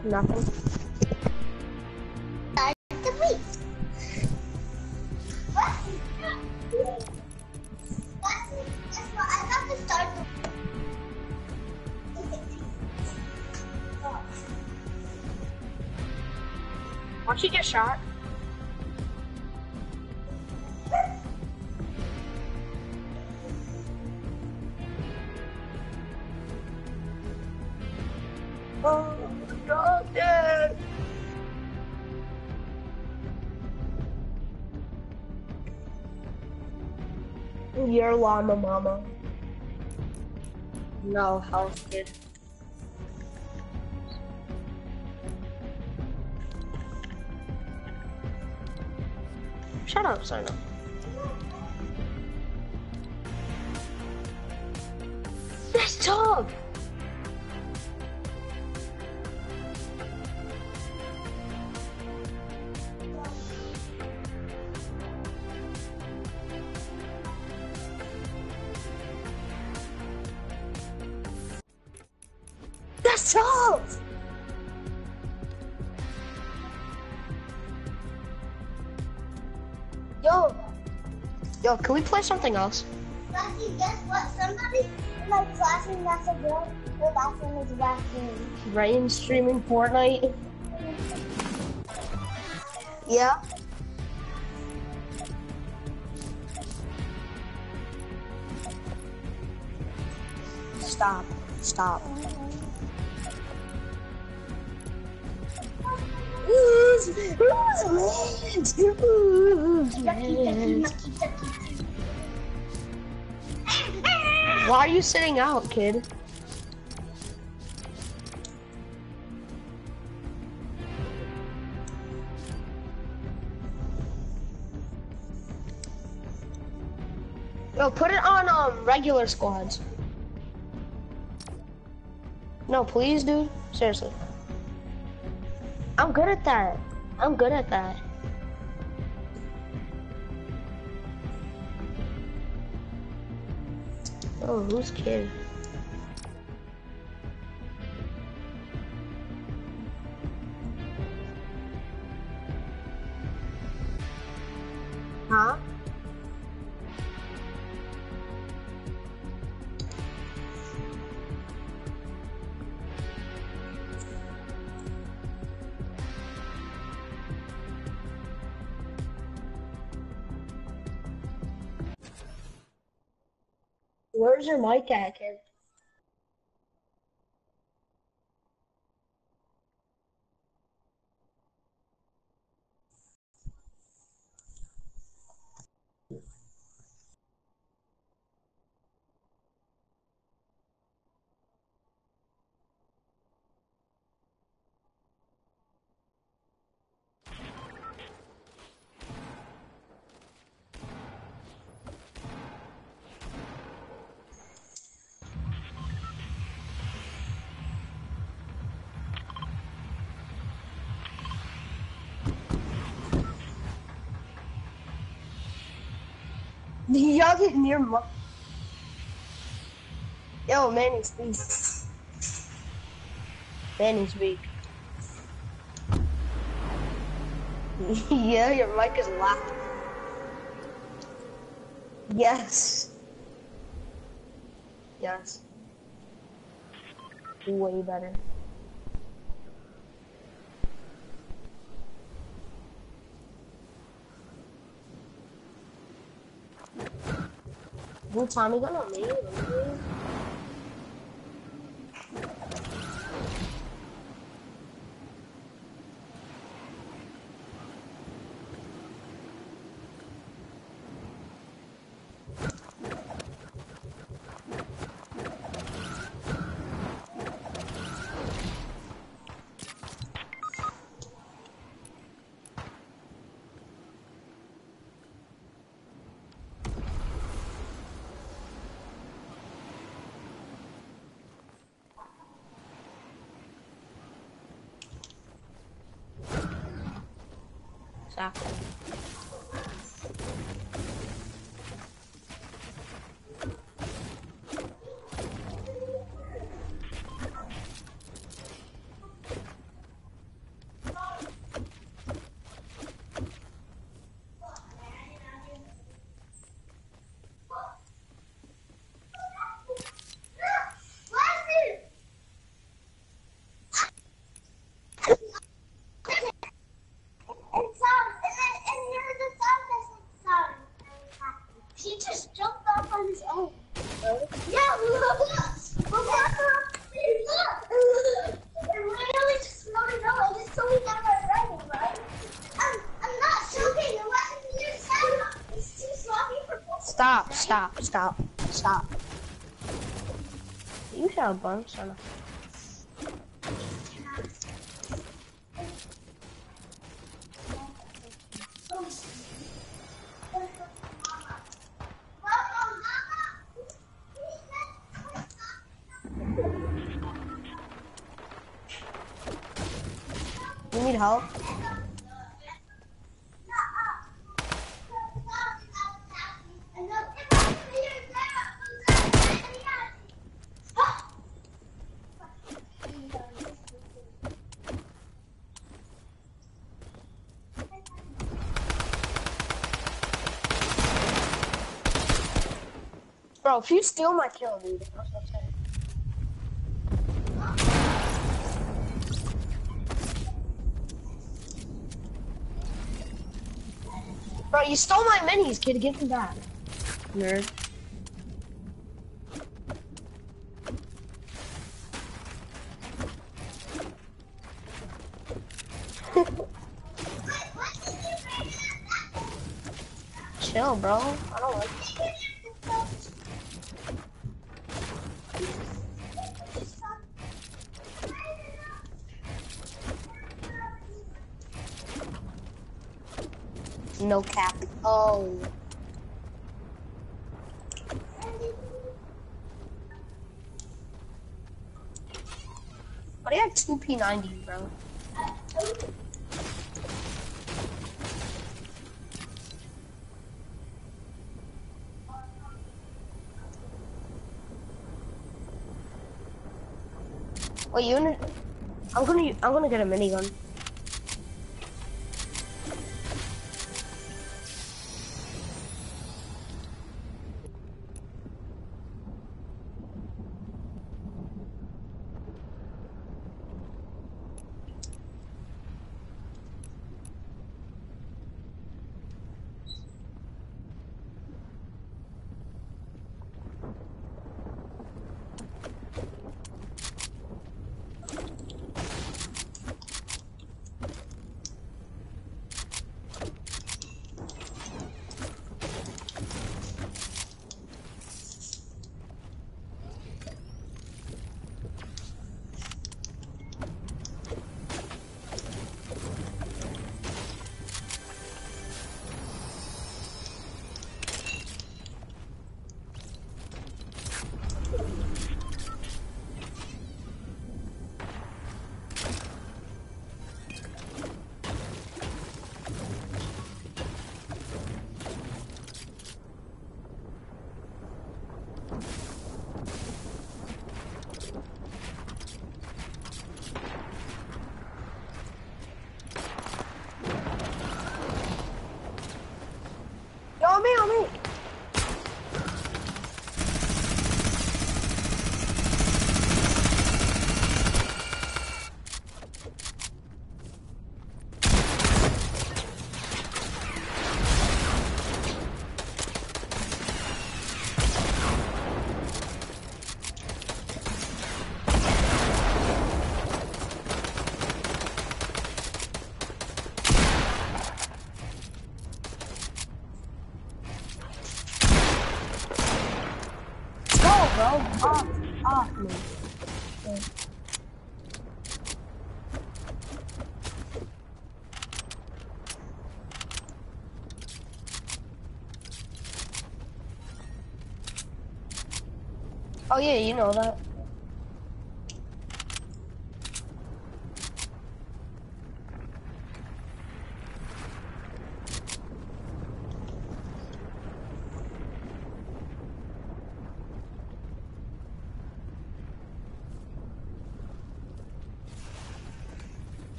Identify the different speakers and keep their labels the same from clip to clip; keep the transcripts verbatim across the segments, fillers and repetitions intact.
Speaker 1: Nothing.
Speaker 2: Start the week. What? That's what I got to start the
Speaker 1: Watch you get shot. Oh, God, Dad. Your llama mama. No health, kid. Shut up, Sarno. This dog! That's all! Yo! Yo, can we play something else?
Speaker 2: Lucky, guess what? Somebody in my classroom that's a girl, their bathroom is a bathroom.
Speaker 1: Rain streaming Fortnite? Yeah? Stop. Stop. Who's, who's lit? Who's lit? Why are you sitting out, kid? Yo, put it on um regular squads. No, please, dude. Seriously. I'm good at that. I'm good at that. Oh, who's kid? Huh? Where's your mic at, kid? Y'all get near my... Yo, Manny's weak. Manny's weak. Yeah, your mic is loud. Yes. Yes. Way better. Who Tommy gonna leave? Exactly.
Speaker 2: just jumped off on his own. Yeah, look. Look. Look. It literally just floated up. I just told you that we're driving, right? I'm, I'm not joking. It wasn't your sound. It's too sloppy for both.
Speaker 1: Stop, stop, stop, stop. You sound bummed, son. You need help? Bro, if you steal my kill, dude, that's what I'm saying. Bro, you stole my minis, kid. Give them back. Nerd. Chill, bro. I don't like it. No cap. Oh. But I had two P ninety, bro. Wait, you gonna? I'm gonna. I'm gonna get a minigun. On me, on me. Bro, off, off me. Okay. Oh yeah, you know that.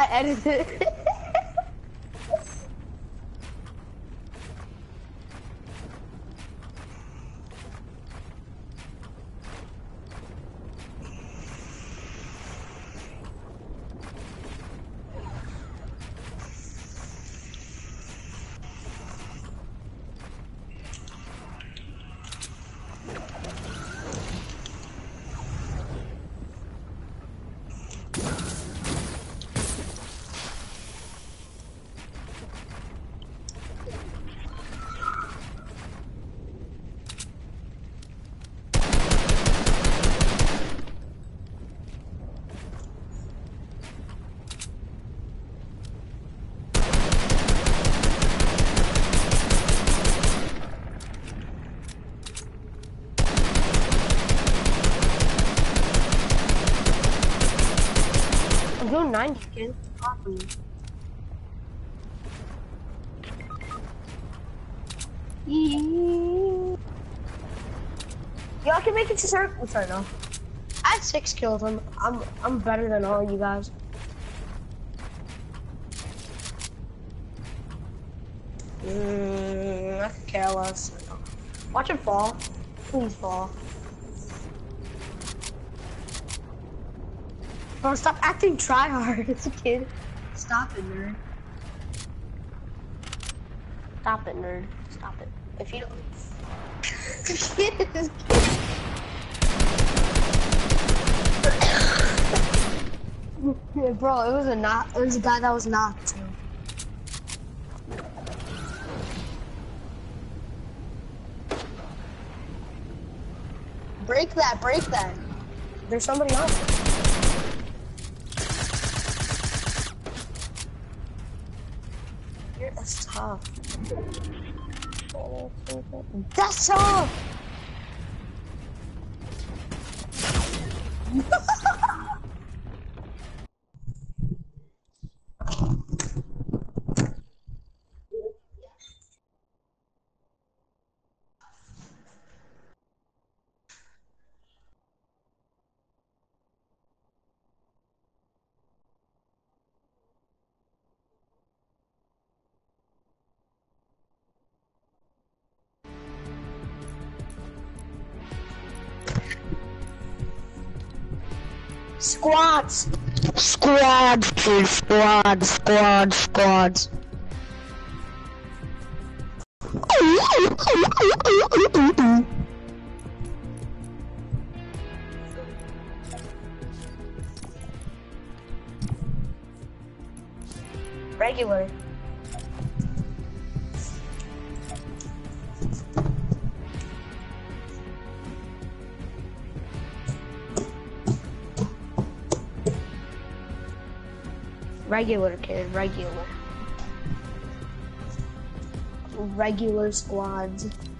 Speaker 1: I edited it. I'm doing ninety, kid. Awesome. Yo, I can make it to circle. Sorry, no. I had six kills. I'm, I'm, I'm better than all you guys. Mm, I could care less. Watch him fall. Please fall. Bro, stop acting tryhard. It's a kid. Stop it, nerd. Stop it, nerd. Stop it. If you don't. Kid is kid. Bro, it was a not. It was a guy that was knocked. Break that. Break that. There's somebody else. That's tough. That's tough! Squads! Squads, please. Squads, squads, squads. Regular. Regular, kid, regular. Regular squads.